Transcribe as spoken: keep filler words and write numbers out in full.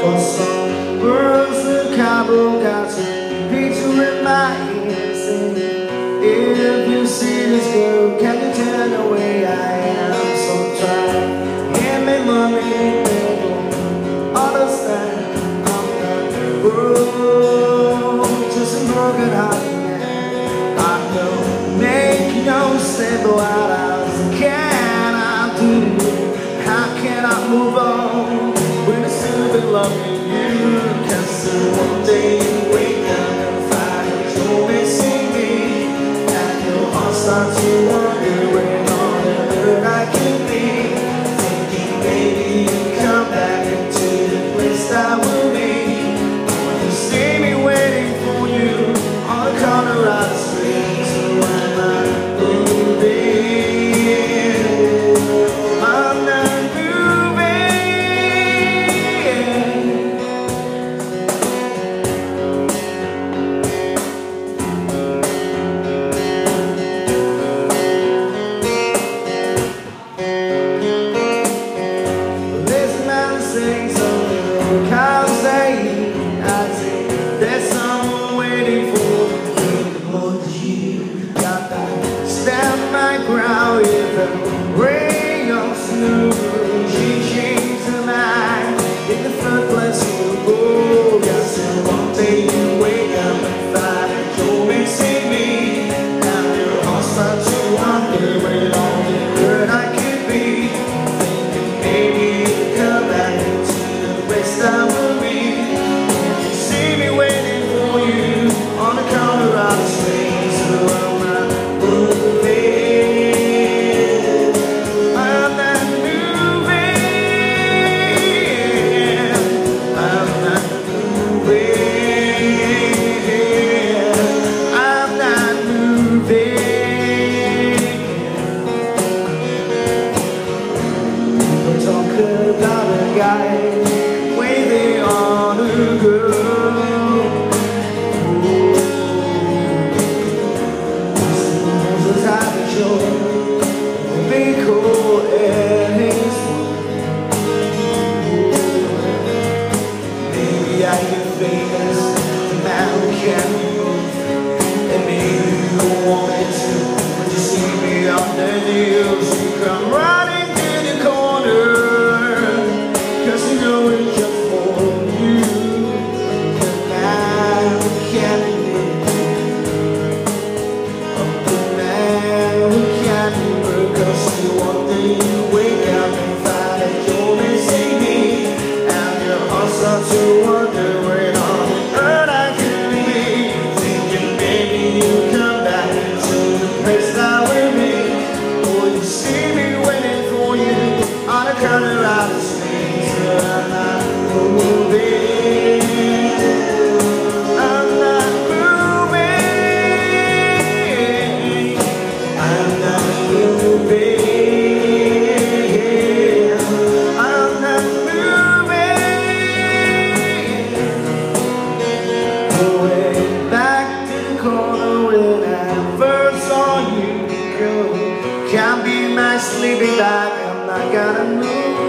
for some words the cowboy got some picture in my head saying, if you see this girl, can you tell the way I am? So try, give me money, baby, understand I'm not broke, just a broken heart. I know, make no sense, but what else can I do? How can I move on when I still been loving you? Cause one day you wake up and find you're missing me, and your heart starts to wonder where all the hurt I can be. Thinking maybe you come back into the place that will be. When you see me waiting for you on the corner of the street, so am I moving? I'm not say something, I'll say, I'll say, there's someone waiting for me more than you. Got to stand my ground with the rain of snow. She changed her mind in the first place you go. Yes, and one day you wake up and find that you're missing me, and your heart starts to wonder where all the hurt I could be. Thinking maybe you come back I will be. You see me waiting for you on the corner of the street, so I'm not moving. I'm not moving. I'm not moving. I'm not moving. People talk about a guy waiting on a girl. Suppose I have a joy, be cool and his maybe I get famous, the man who can't move, and maybe you want me to. When you see me on the news, you come running to the corner, cause you know it's just to wonder where all the hurt I could be. Thinking maybe you come back to the place that we're me. Or you see me waiting for you on the corner of the street. So I'm not moving. I'm not moving. I'm not moving. Can't be my sleeping bag, I'm not gonna move.